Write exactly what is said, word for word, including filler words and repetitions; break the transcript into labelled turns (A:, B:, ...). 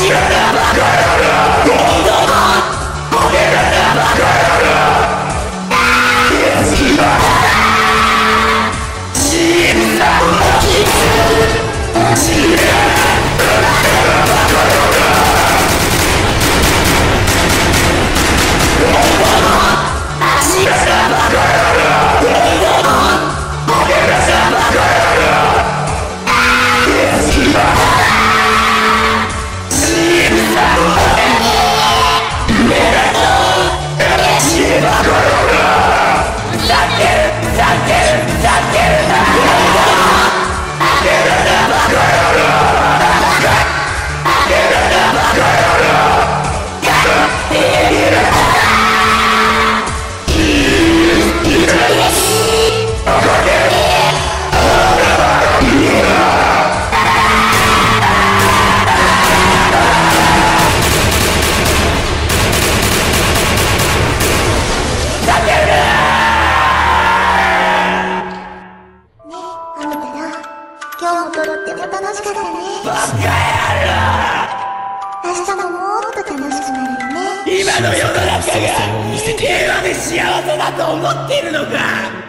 A: 今日もとっても楽しかったね。
B: バカ野郎。
A: 明日ももっと楽しくなるよね。
B: 今の世の中が平和で幸せだと思っているのか。